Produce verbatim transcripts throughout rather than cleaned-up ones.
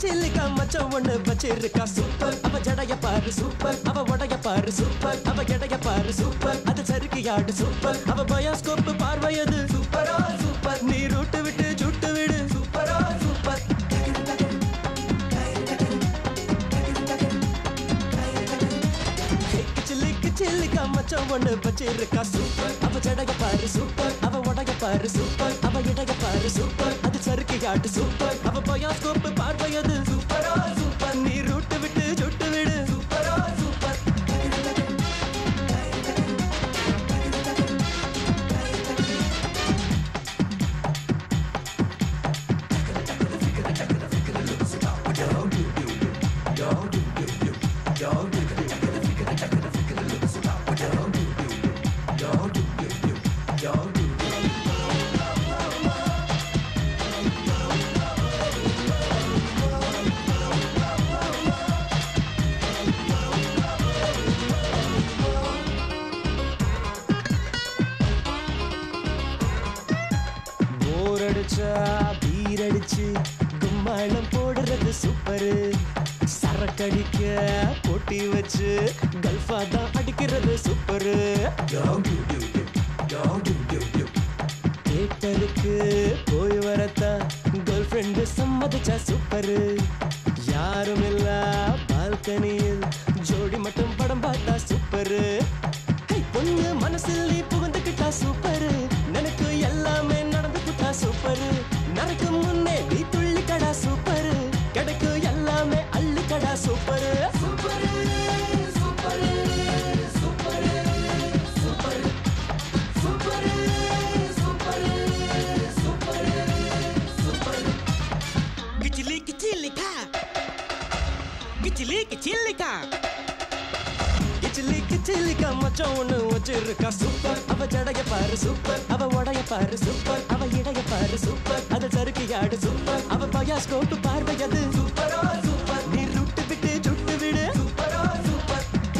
கிச்சிலிக்கா மச்சான் ஒண்ணு வச்சிருக்கா சூப்பர். அவ ஜடைய பாரு சூப்பர், அவ உடைய பாரு சூப்பர், அவ எடைய பாரு சூப்பர், அது சறுக்கியாடு சூப்பர். அவ பயோஸ்கோப் பார்வையது சூப்பரா சூப்பர். நீ ரூட்டு விட்டு சுட்டு விடு சூப்பரா சூப்பர். கிச்சிலி கிச்சிலிக்கா மச்சான் ஒண்ணு வச்சிருக்கா சூப்பர். அவ ஜடைய பாரு சூப்பர், அவ உடைய பாரு சூப்பர், அவ எடைய பாரு சூப்பர், அது சறுக்கியாடு சூப்பர். அவ பயோஸ்கோப் பார்வையது சூப்பரா சூப்பர். நீ ரூட்டு விட்டு சுட்டு விடு சூப்பரா சூப்பர். பீரடிச்சு கும்மாளம் போடுறது சூப்பரு. சரக்கடிக்க போட்டி வச்சு கல்ஃபா தான் அடிக்கிறது சூப்பரு. தேட்டருக்கு போய் வரத்தான் கேர்ள் ஃப்ரெண்டு சம்மதிச்சா சூப்பரு. யாரும் இல்ல பால்கனியில் ஜோடி மட்டும் படம் பார்த்தா சூப்பரு. பொண்ணு மனசில் நீ புகுந்துக்கிட்டா சூப்பரு. எனக்கு எல்லாமே நடந்துக்கிட்டா சூப்பரு. நரைக்கு முன்னே நீ துள்ளிக்கடா சூப்பரு. கிடைக்கு எல்லாமே அள்ளிக்கடா super. Super super super super super super super super. கிச்சிலி கிச்சிலிக்கா கிச்சிலி கிச்சிலிக்கா கிச்சிலி கிச்சிலிக்கா மச்சான் ஒண்ணு வச்சிருக்கா சூப்பர். அவ ஜடைய பாரு சூப்பர், அவ உடைய பாரு சூப்பர், அவ இடைய பாரு சூப்பர், அது சறுக்கியாடு சூப்பர். அவ பயாஸ்கோப் பார்வையது சூப்பரா சூப்பர். நீ ரூட்டு விட்டு சுட்டு விடு சூப்பரா சூப்பர்.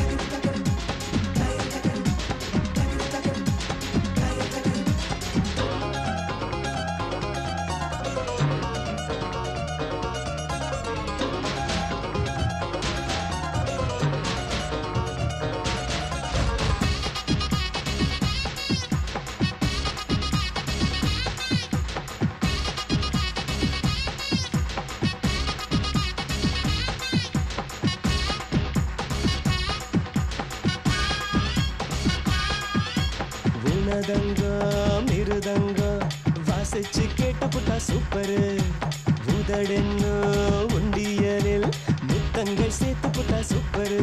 உனதங்கம் இருதங்கம் வாசிச்சு கேட்டு புட்டா சூப்பரு. உதடென்னு உண்டியலில் முத்தங்கள் சேர்த்து புட்டா சூப்பரு.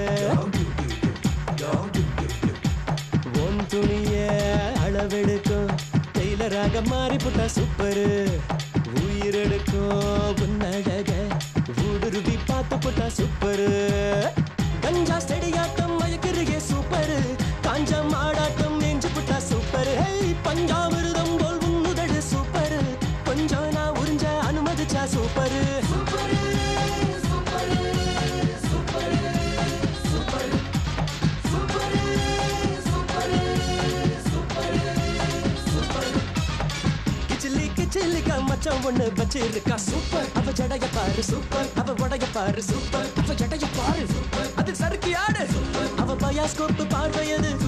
ஒன் துணிய அளவெடுக்கும் டெய்லராக மாறி புட்டா சூப்பரு. உயிரெடுக்கும் உன்னழக ஊடுருவி பார்த்து புட்டா சூப்பரு. கஞ்சா செடியாட்டம் மயக்கிறியே சூப்பரு. காஞ்சா மாடாட்டம் நெஞ்சு புட்டா சூப்பரு. பஞ்சாமிருதம் போல் உன்னுதடு சூப்பரு. கொஞ்சம் நான் உறிஞ்ச அனுமதிச்சா super. Super super super super super super super super. கிச்சிலி கிச்சிலிக்கா மச்சான் ஒண்ணு வச்சிருக்கா சூப்பர். அவ ஜடைய பாரு சூப்பர், அவ உடைய பாரு சூப்பர், அவ ஜடைய பாரு சூப்பர், அது சறுக்கியாடு சூப்பர். அவ பயாஸ்கோப் பார்வையது